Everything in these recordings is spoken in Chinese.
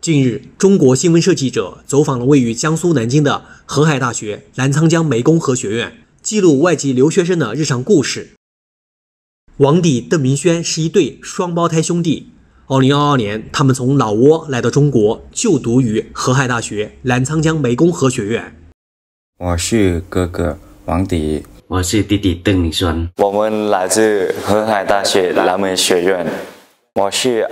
近日，中国新闻社记者走访了位于江苏南京的河海大学澜沧江湄公河学院，记录外籍留学生的日常故事。王迪、邓明轩是一对双胞胎兄弟。2022年，他们从老挝来到中国，就读于河海大学澜沧江湄公河学院。 我是哥哥王迪， 我是弟弟邓明轩。 我们来自河海大学蓝莓学院。我是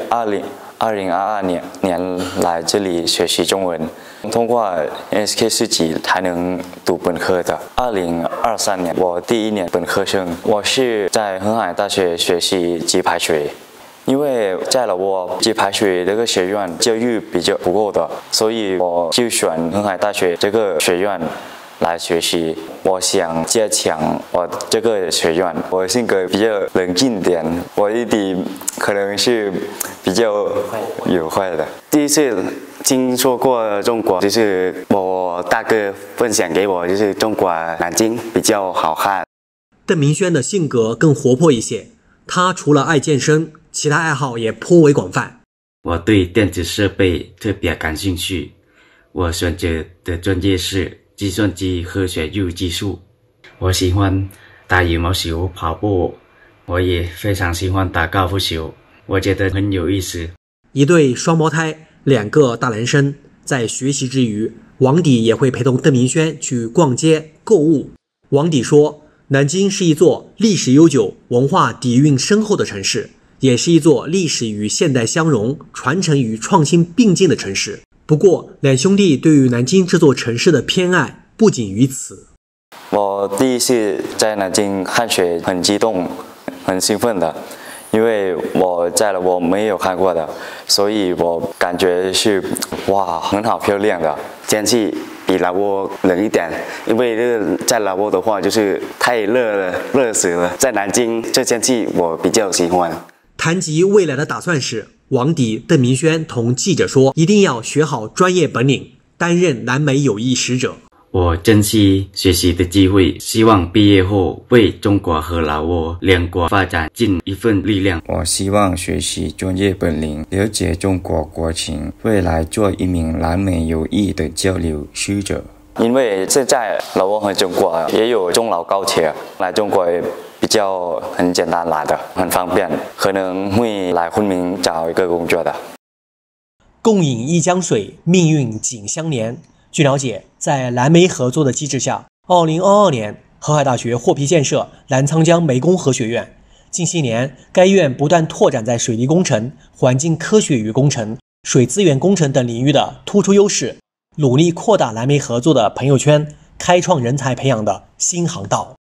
2022年来这里学习中文，通过 SK4级才能读本科的。2023年我第一年本科生，我是在河海大学学习击排水。因为在老挝击排水这个学院教育比较不够的，所以我就选河海大学这个学院来学习。我想加强我这个学院。我性格比较冷静点，我弟弟可能是比较有坏的。第一次听说过中国，就是我大哥分享给我，就是中国南京比较好看。 邓明轩的性格更活泼一些，他除了爱健身，其他爱好也颇为广泛。 我对电子设备特别感兴趣，我选择的专业是计算机科学与技术。我喜欢打羽毛球、跑步，我也非常喜欢打高尔夫球，我觉得很有意思。 一对双胞胎，两个大男生，在学习之余，王迪也会陪同邓明轩去逛街购物。王迪说，南京是一座历史悠久、文化底蕴深厚的城市，也是一座历史与现代相融、传承与创新并进的城市。不过，两兄弟对于南京这座城市的偏爱不仅于此。 我第一次在南京看雪，很激动、很兴奋的，因为我在了我没有看过的，所以我感觉是哇，很好漂亮的。天气比老挝冷一点，因为在老挝的话就是太热了，热死了。在南京这天气我比较喜欢。 谈及未来的打算时，王迪、邓明轩同记者说，一定要学好专业本领，担任南美友谊使者。 我珍惜学习的机会，希望毕业后为中国和老挝两国发展尽一份力量。 我希望学习专业本领，了解中国国情，未来做一名南美友谊的交流使者。 因为现在老挝和中国也有中老高铁，来中国比较很简单来的，很方便，可能会来昆明找一个工作的。 共饮一江水，命运紧相连。据了解，在蓝莓合作的机制下，2022年，河海大学获批建设澜沧江湄公河学院。近些年，该院不断拓展在水利工程、环境科学与工程、水资源工程等领域的突出优势，努力扩大蓝莓合作的朋友圈，开创人才培养的新航道。